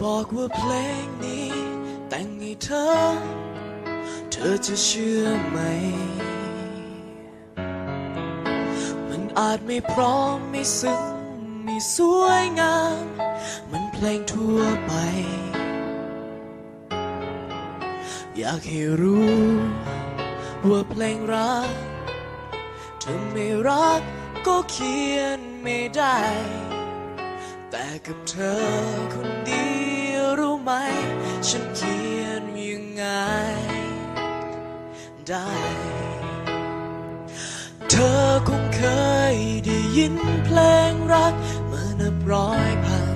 บอกว่าเพลงนี้แต่งให้เธอจะเชื่อไหมมันอาจไม่พร้อมไม่ซึ้งไม่สวยงามเหมือนเพลงทั่วไปอยากให้รู้ว่าเพลงรักเธอไม่รักก็เขียนไม่ได้แต่กับเธอคนเดียวรู้ไหมฉันเขียนยังไงได้เธอคงเคยได้ยินเพลงรักเมื่อนับร้อยพัน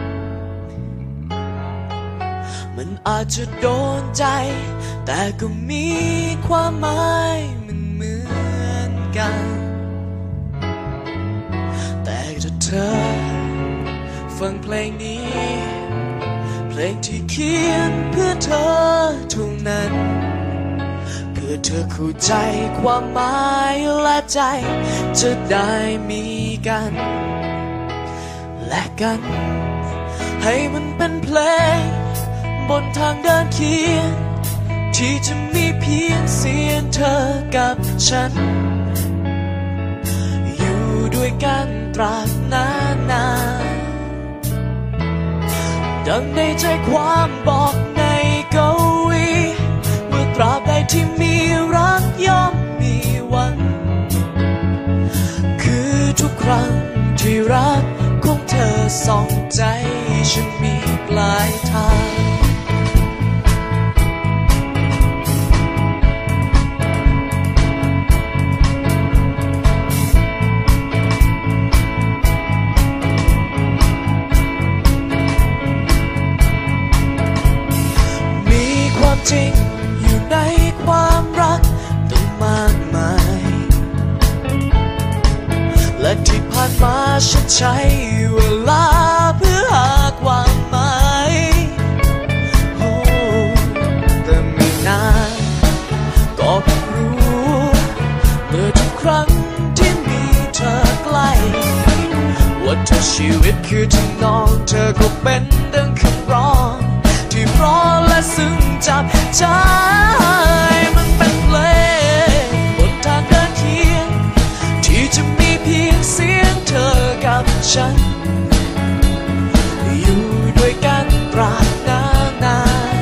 มันอาจจะโดนใจแต่ก็มีความหมายมันเหมือนกันแต่ถ้าเธอฟังเพลงนี้เพลงที่เขียนเพื่อเธอเท่านั้นเพื่อเธอเข้าใจความหมายและใจจะได้มีกันและกันให้มันเป็นเพลงบนทางเดินเคียงที่จะมีเพียงเสียงเธอกับฉันอยู่ด้วยกันตราบนานดังในใจความบอกในกวีว่าตราบใดที่มีรักย่อมมีวัน คือทุกครั้งที่รักของเธอส่องใจฉันมีปลายทางจริงอยู่ในความรักตั้งมากมายและที่ผ่านมาฉันใช้เวลาเพื่อหาความหมายแต่ไม่นานก็เพิ่งรู้เมื่อทุกครั้งที่มีเธอใกล้ว่าถ้าชีวิตคือทำนองเธอก็เป็นดังคำร้องที่เพราะและซึ้งจับใจมันเป็นเพลงบนทางเดินเคียงที่จะมีเพียงเสียงเธอกับฉันอยู่ด้วยกันตราบนาน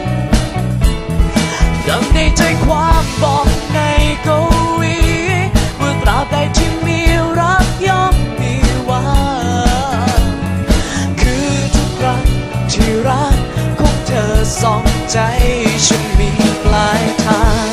ดังในใจความบอกในกวีว่าตราบใดที่มีรักย่อมมีวันคือทุกครั้งที่รักส่องใจฉันมีปลายทาง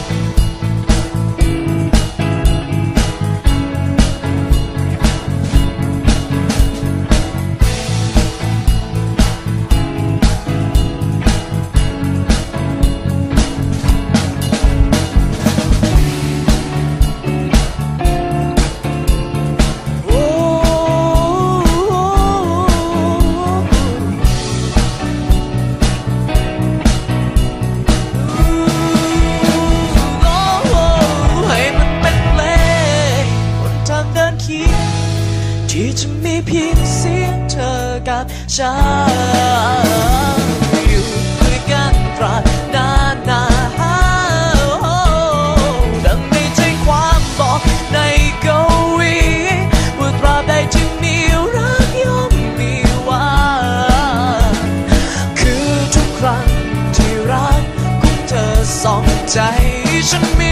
ที่จะมีเพียงเสียงเธอกับฉันอยู่ด้วยกันตราบนานดังในใจความบอกในกวีว่าตราบใดที่มีรักย่อมมีวันคือทุกครั้งที่รักของเธอส่องใจฉันมี